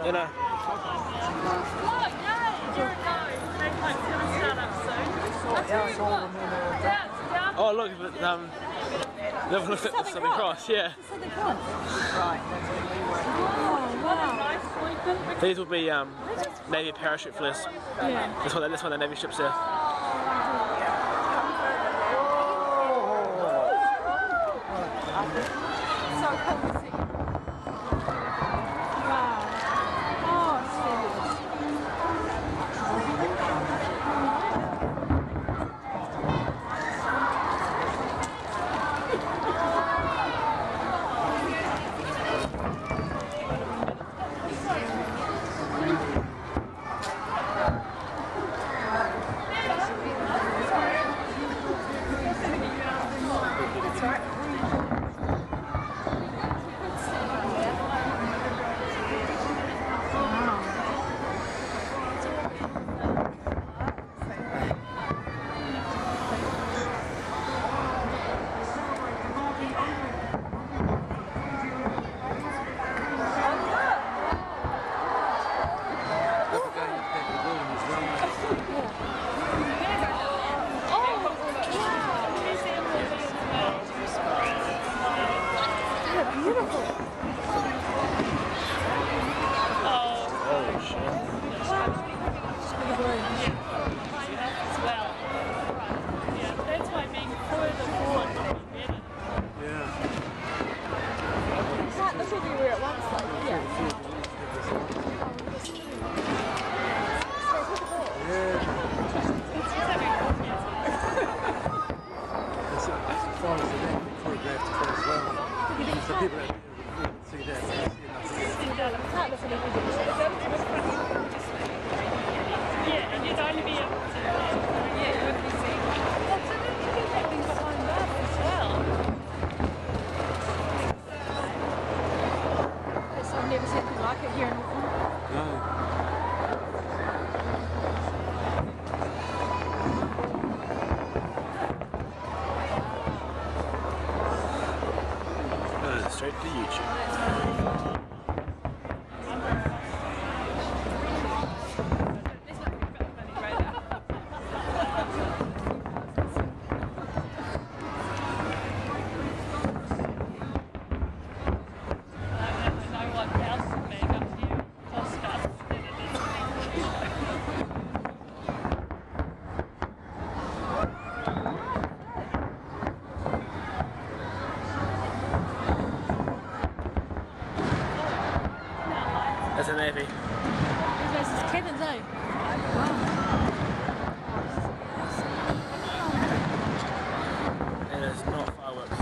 You know. Oh look, they've looked at the Southern Cross, yeah. Southern Cross. Right. Oh, wow. These will be Navy parachute flares. Yeah. This one, the Navy ships there. So cool to see. Wow. Oh, it's fabulous. Straight to YouTube. That's a Navy. This is cannons, eh? And it's not fireworks.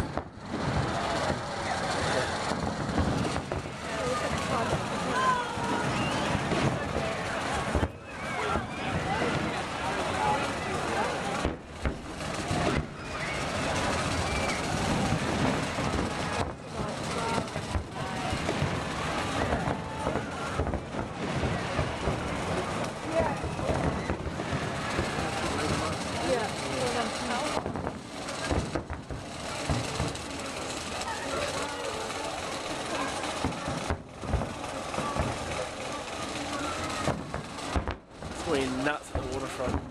It's going nuts at the waterfront.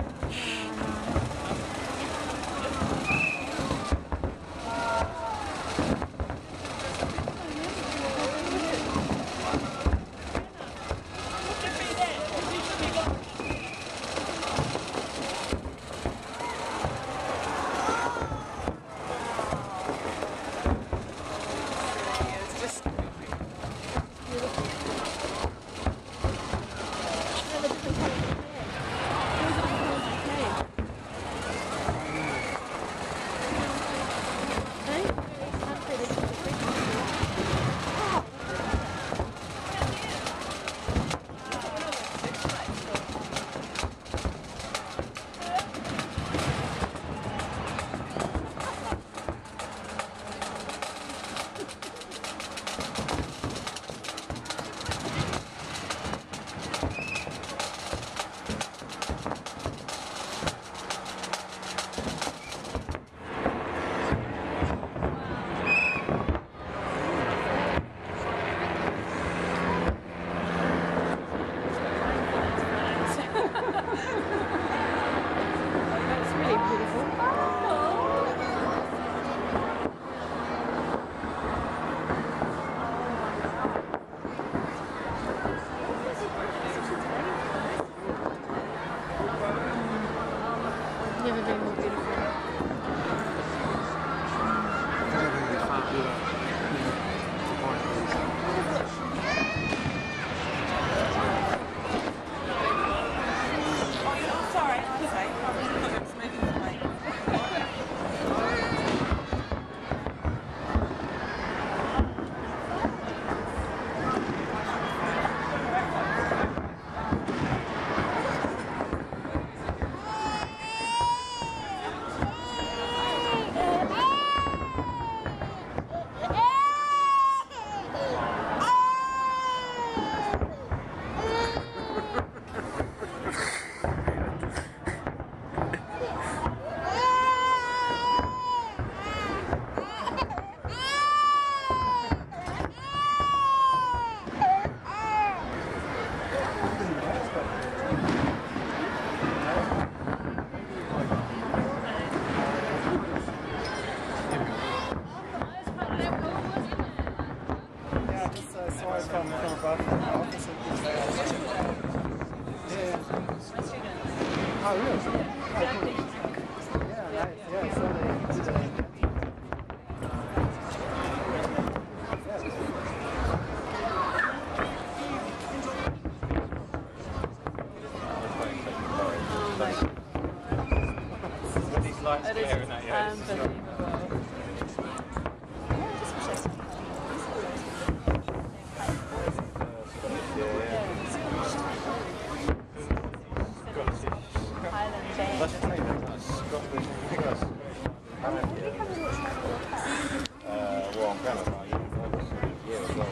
from above the office of the yeah. Oh, really? Yeah, nice. Yeah, so Lights glaring at you. Unbelievable. Well, I'm going to buy you as well.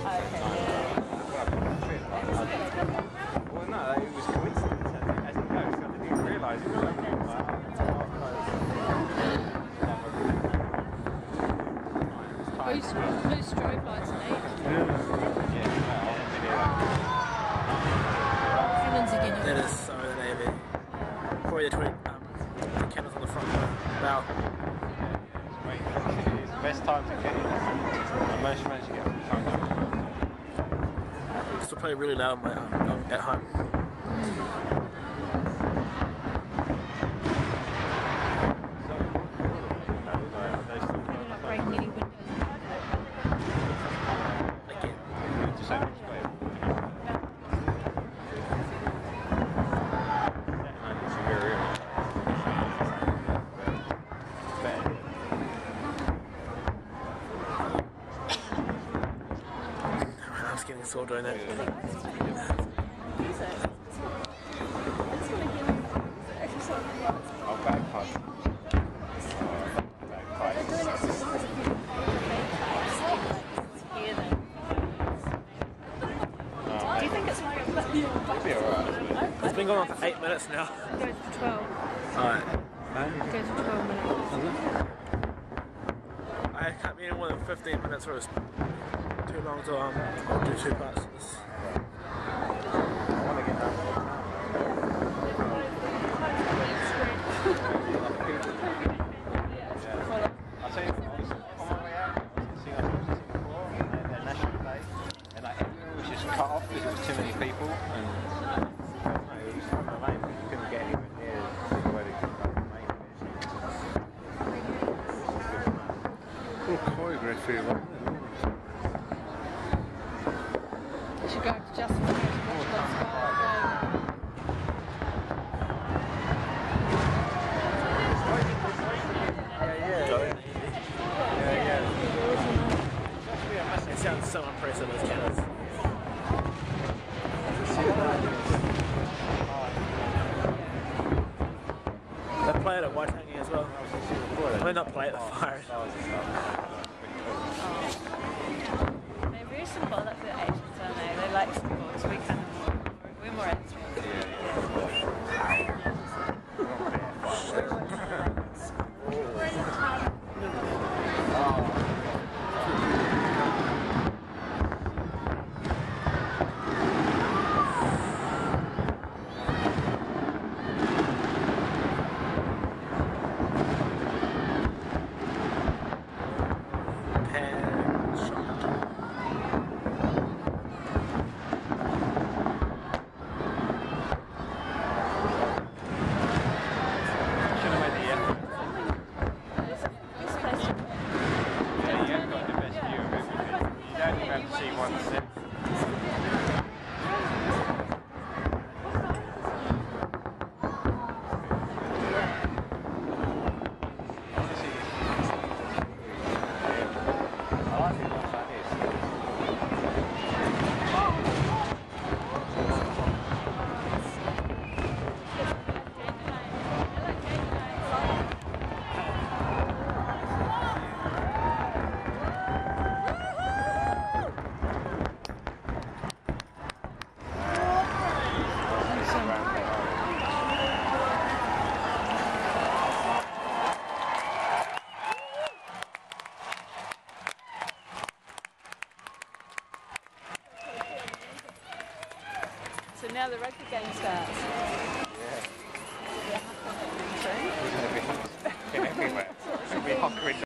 Well, no, it was coincidence as it goes. I didn't realise it. Blue strobe lights and Cannons again. That is so navy. Probably the cannons on the front bow. It's the best time to get in. I managed to get the time. This will play really loud at home. Getting sore doing that. I'll bagpipe. Do you think it's like It'll be alright. It's been going on for 8 minutes now. It goes for 12. Alright. It goes for 12 minutes. I can't be any more than 15 minutes or it's too long to I'll do 2 parts of this. I want to get down to the town. I'll tell you, I was on my way out, I was in Singapore and their National Day, and like everyone was just cut off because there was too many people, and it was kind of lame because you couldn't get anywhere near where they could make it. cool choreography, right? You should go to Justin to watch that Spark game. It sounds so impressive, those cannons. They play it at Waitangi as well. They not play at the fire. They're very simple, that's the Asians, aren't they? They like simple, so we're more extra. So now the rugby game starts. Everywhere. It'll be hot.